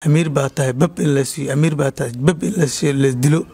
أمير باتاي باب إلا سي أمير باتاي باب إلا سي اللي دلو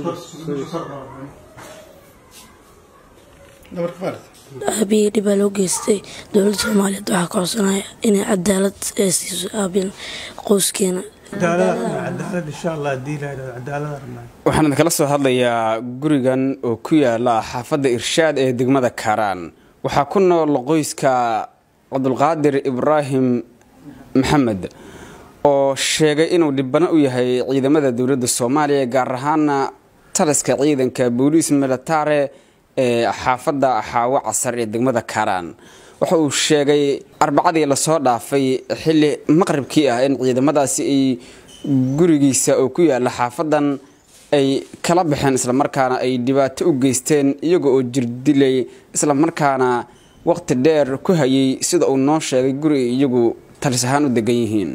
أبي دبلو جستي دولة الصومالية waxaa ka codsanaya inay cadaalad siiso aabin qoyskeena cadaalad insha Allah diilahay cadaalad waxaan kala soo hadlayaa gurigan oo ku yaala xaafadda Irshaad ee degmada Karaan waxaa ku nool qoyska Cabdulqaadir Ibrahim Maxamed oo sheegay inuu dibana u yahay ciidamada dawladda Soomaaliya gaar ahaan taliska ciidanka booliis military xaafadda Xaawo Casar ee degmada Karaan waxa uu sheegay arbacadii la soo dhaafay xilli maqribkii ah in ciidamadaasi ay gurigiisa oo ku yaala xaafadan ay kala baxeen isla markaana ay dhibaato u geysteen iyaga oo jirdilay isla markaana waqti dheer ku hayay sida uu noo sheegay guri iyagu talis ahaan u degan yihiin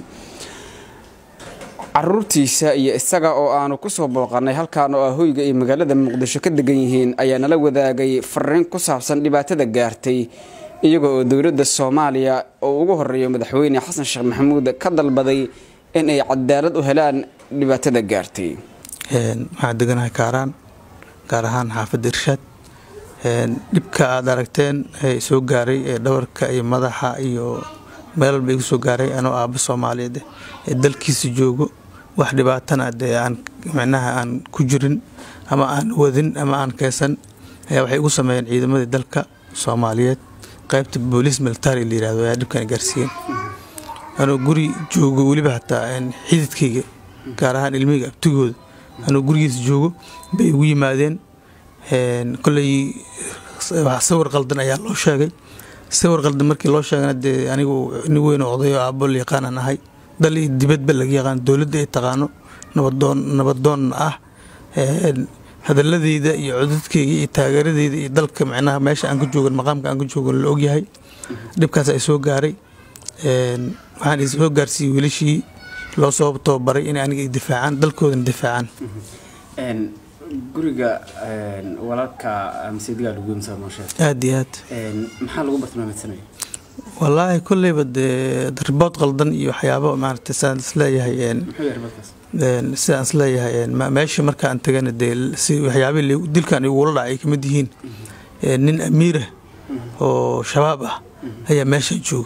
caruurtiisa iyo isaga oo aanu ku soo booqanay halkaan oo hoyga ee magaalada Muqdisho ka degan yihiin ayaa nala wadaagay fariin ku saabsan dhibaatada gaartay iyaga oo dawladda Soomaaliya oo ugu horeeyo madaxweyne Xasan Sheekh Maxamuud ka dalbaday in ay cadaalad u helaan dhibaatada gaartay waxaan deganahay Karaan gaar ahaan xaafadda Irshaad dhibka aad aragteen ay soo gaaray ee dhawarka iyo madaxa iyo meel bay soo gaaray anoo aaba Soomaaliyeed ee dalkiisa joogo wax dhibaatana aan macnaha aan ku jirin ama aan wadin ama aan kaysan ayaa waxay ugu sameeyeen ciidamada dalka Soomaaliyeed qaybta booliis military la yiraahdo ayaa dhibkan gaarsiiyeen anoo guri joogo waliba hataa xididkayga gaar ahaan ilmiga abtigooda anoo gurigiisa joogo bay ugu yimaadeen kulay sawir qaldan ayaa loo sheegay sawir qaldan markii loo sheegay anigu nin weyn oo odayo aabo la yaqaan ahay dal dibadba laga yaqaan dawladda ay taqaano nabadoon ah hadaladeyda iyo codadkayga iyo taageeradeyda iyo dalka macnaha meesha aan ku joogan maqaamka aan ku joogan la og yahay dhibkaas ay soo gaaray waxaan isoo gaarsiiyay wiilashii loo soo tababaray in aniga difaacaan dalkooda difaacaan guriga walaalka amsidiga lagu yimsaa maasha aad iyo aad maxaa lagu bartilmaameedsanay wallahi kulli bad ribood qaldan iyo waxyaabo maartay saan isleeyahay sidaan isleeyahay meesha marka aan tagana si waxyaabo dilkan ugu la dhacay kamid yihiin nin amiir oo shabaab ah ayaa meesha jooga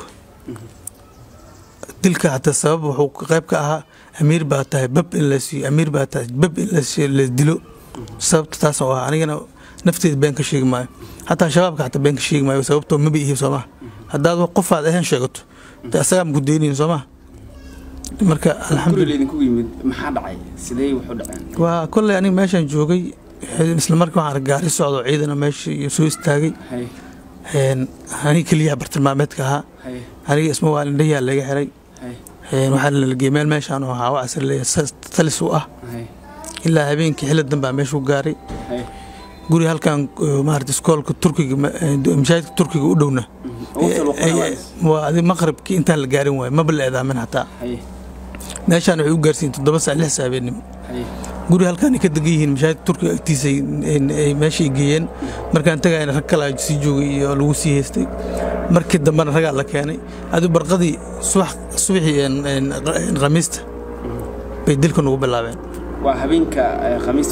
dilka hata sabab wuxuu qayb ka ahaa amiir baa tahay bab illa si amiir baa tahay bab illa si la dilo sababta taas oo anigana nafteed been ka sheegmaayo hatta shabaabka hatta been ka sheegmaayo sababtoo ma bihi Soomaa hadaad wax qof aad ahaan sheegato asaga ma ku deyneen Soomaa marka alxamdulillah idinku yimid maxaa dhacay sidee wuxuu dhaceen waa kulli aniga meeshan joogay isla markaa waxaan gaari socdo ciidana meesha iyo soo istaagay aniga kaliya bartilmaameedka ahaa aniga isma waa indhayaa laga xiray waxaan la geemeel meeshaan oo Xaawo Casar leeyahay talis u ah ilaa habeenkii xilli dambe meeshu gaaray guri halkan maartay iskoolka Turkiga mashaayidka Turkiga u dhowna waa maqribkii inta la gaarin waay ma baleedaa min hataa meeshaan waxay u gaarsiin 7 saac 6 saac guri halkan ka degan yihiin mashaayidka Turkiga agtiisa ay meesha geeyeen markaan tagayna rag kala si joogay iyo lagu sii heystay markii dambana raga la keenay adu barqadii subaxii khamiista bay dilkan ugu bilaabeen waa habeenka khamiista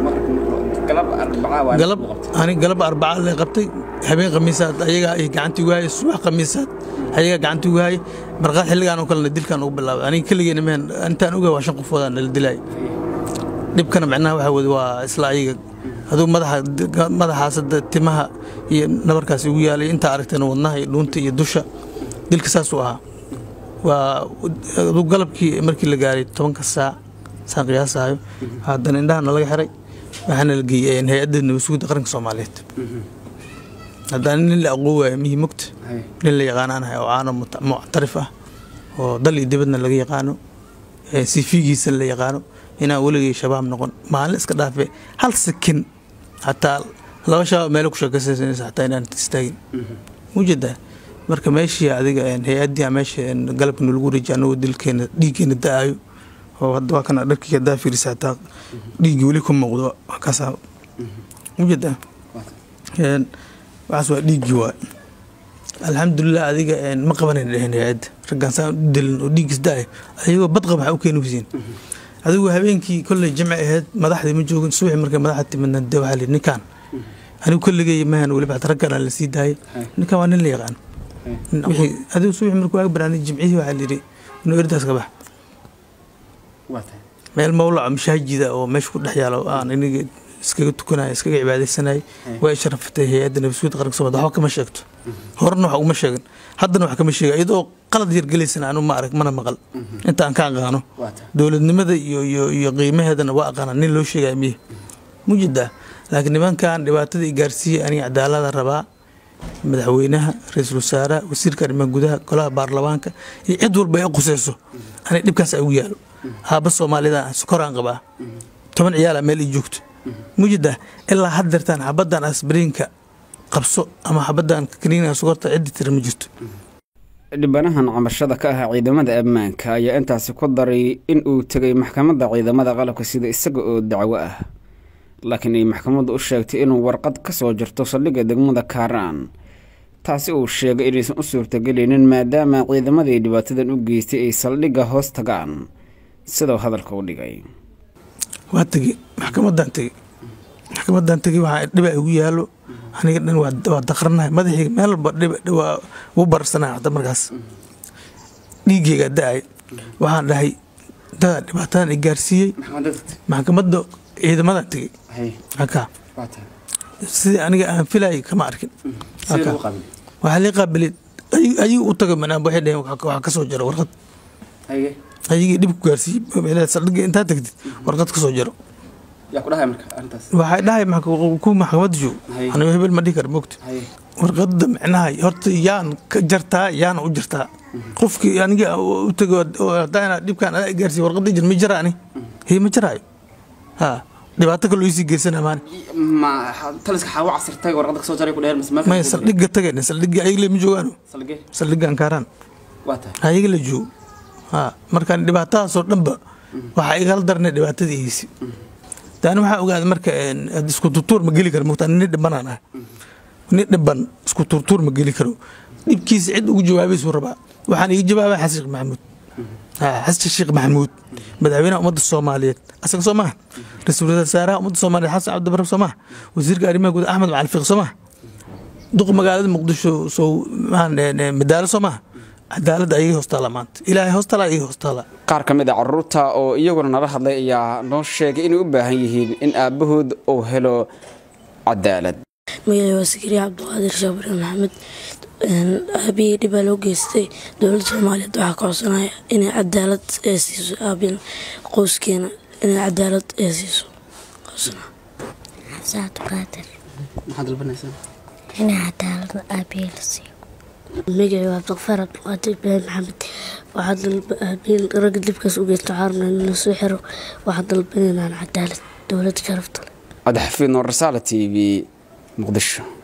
galab arbaa la qabtay habeen khamiisaad ayaga ay gacantii waayay subax khamiisaad ayaga gacantii waayay barqad xilligan oo kale dilkan ugu bilaabay aniga kaligeena meen intaan ogaa waa 5 qofood aan la dilay dhibkana macnaha waxa waa isla ayaga aduu madaxaas timaha iyo nabarkaas ugu yaalay inta aragtana wadnaha iyo dhuunta iyo dusha dilka saas u ahaa waa aduu galabkii markii la gaaray 10 saac saan qiyaasayo haddana indhaha laga xiray waxaana la geeyay hay'adda nabadgelyada qaranka Soomaaliyeed haddana nin la aqoonay muhiimad nin la yaqaanahay oo aan mu'tarif ah oo dal iyo dibadna laga yaqaano CV-giisa la yaqaano ina waligii shabaab noqon maalin iska dhaafay hal sakin hatta laba shabaab meel ku shaqaysanaysa hatta inaan istaagin mujada marka meeshii adiga hay'adda meesha galabka lagu rijaano dilkeena dhiigina daayo oo hadda waa kana dharkiga daafirisa dhiigi wali ku muuqdo kaasa mujada waxaas waa dhiigi waa alxamdulilah adiga ma qabanan dheheen hay-adda raggaan saan u dilin oo dhiigis da-ay ayagoo badqab waxaa u keeni wasiin adigu habeenkii kolley jimci ahayd madaxdii ma joogin subaxi markay madaxda timidna dee waxaa lihi ninkaan anigu kolligay mahan weliba hata raggaan la sii daayay ninkaan waa nin la yaqaan wixii adigu subaxi markuu ag banaanay jimcihii waxaa lihi inuu erdaas ka bax meel mawlaco mashaajida oo meesha ku dhex yaalo aan iniga iskaga tukanaya iskaga cibaadaysanay way sharafatay hay-adda nabadsuud qaranka Soomaaliya waxba kama sheegto horna wax uma sheegin haddana wax kama sheega iyadoo qalad yar gelaysana aanu ma arag mana maqal inta aan ka aqaano dowladnimada iyo qiimaheedana waa aqaana nin loo sheegay miye mujida laakiin nimankan dhibaatada ay gaarsiiyay aniga cadaalada rabaa madaxweynaha ra'iisul wasaaraha wasiirka arrimaha gudaha golaha baarlamaanka iyo cid walba ay qusayso aniga dhibkaas ay ugu yaalo haaba Soomaalida koraan qabaa 10 ciyaal meel ay joogto mujida ilaa haddartan xabadan asbrinka qabso ama xabadan kaniina sugarta cid tir ma jirto dhibanahan camashada ka ah ciidamada ammaanka ayaa intaas ku daray in uu tagay maxkamadda ciidamada qalabka sida isaga oo dacwo ah laakiin ay maxkamaddu u sheegtay inuu warqad ka soo jirto saldhigga degmada Kaaraan taasi uu sheegay inaysan u suurtagelin maadaama ciidamadii dhibaatadan u geystay ay saldhigga hoos tagaan sidoo hadalka u dhigay waa tagay maxkamadan tagay waxa dhib ay ugu yaalo aniga dhan waa daqranahay madaxii meel waa u barsanaa hadda markaas dhiigayga da-ay waxaan dhahay dada dhibaatadan ay gaarsiiyey maxkamadda ciidamadan tagay haka sidii aniga aan filayay kama arkin waxaa lii qaabilay ayagu u tagay manaan waxay dhaheen waxaa ka soo jira warqad ayagii dhib ku gaarsiiyey saldhigga intaa tagtid warqad ka soo jiro waxay dhahay ku maxkamadda joog aniga hebel ma dhihi kara moogta warqadda micnaha horta yaan ka jartaa yaana u jartaa qofkii aniga u tago hadaa dhibkaan adaa gaarsiiy warqadda jir ma jara ani hey ma jaraayo ha dhibaato kaloo isii geysana maani taliska xaawo casirtay warqadda ka soo jaray ku dheer may saldhigga tagay saldhigga ayaga ma joogaano saldhiggan Kaaraan ayaga la joogo markaan dhibaatadaasoo dhanba waxaa igala darnay dhibaatadiisi taani waxaa ogaaday marka isku turtuur ma geli karo moogtaa nin dhibanaan ah nin dhiban isku turtuur ma geli karo dhibkiisa cid ugu jawaabaysuu rabaa waxaan iga jawaabaa xasan sheekh maxamuud madaxweynaha ummadda Soomaaliyeed asaga soo maaha ra'iisul wasaaraha ummadda Soomaaliyeed xasan cabdi barre soo maaha wasiirka arrimaha gudaha axmed macalin fiiq soo maaha duq magaalada muqdisho soo madaalo soo maaha cadaalada ayay hoostaala maanta ilaahay hoostaala ayay hoostaala qaar ka mid ah carruurta oo iyaguna nala hadlay ayaa noo sheegay inay u baahan yihiin in aabahood uu helo cadaalad magacayga waa Sakariya Cabdiqaadir Shaabir Maxamed aabihii dhib baa loo geystay dowladda Soomaaliyeed waxaa ka codsanaya inay cadaalad siiso aabin qoyskeena inay cadaalad siiso Saad qaadir maxaad dalbanaysaa inay cadaalad aabihii la siiyo magacayga waa Cabdiqafaar Cabdiqaadir Maxamed waxaa dalbanayaan rag dibkaas u geystay xarun in la soo xiro waxaa dalbanayaan cadaalad dowladda sharafta leh Adxafiid Noor Risaale TV مقدشة.